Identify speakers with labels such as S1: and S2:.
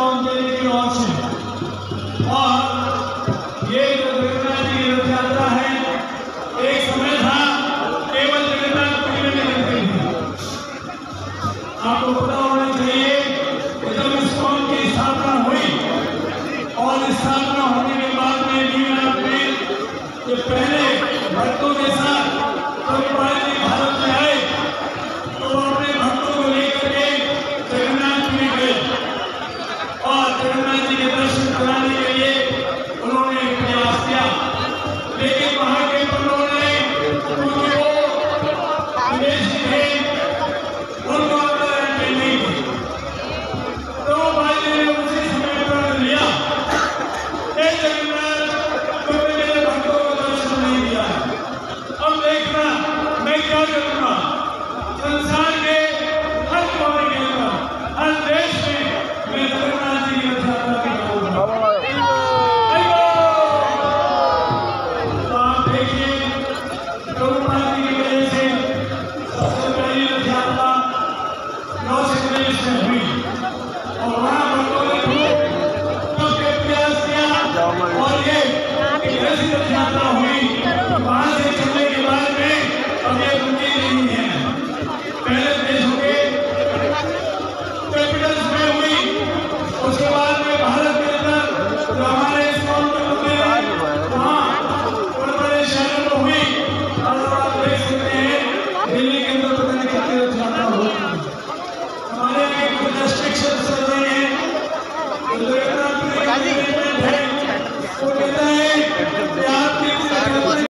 S1: ISKCON देवी की ओर से। और ये जो जगन्नाथ जी की रथ यात्रा है, एक समय था केवल जगन्नाथपुरी में निकलती थी। आपको पता होना चाहिए कि जब इस्कॉन की स्थापना हुई और स्थापना होने के बाद में न्यूयॉर्क में जो पहले भक्तों के साथ प्रभुपाद जी भारत में आए तो अपने भक्तों को लेकर के जगन्नाथपुरी गए और जगन्नाथ जी के दर्शन कराने के लिए उन्होंने प्रयास किया, लेकिन वहां के पंडितों ने, क्योंकि वो विदेशी थे, उनको अंदर एंट्री नहीं दी। तो बाजी ने उसी समय पर लिया, जगन्नाथ तुमने मेरे भक्तों को दर्शन नहीं दिया, अब देखना मैं क्या करूंगा। संसार के हर कोने के अंदर, हर देश में मैं जगन्नाथ जी की रथ यात्रा करूंगा। तो आप देखिए, प्रभुपाद जी की वजह से सबसे पहली रथ यात्रा लॉस एंजलिस में हुई और वहां भक्तों ने खूब प्रयास किया और ये एक ऐसी रथ यात्रा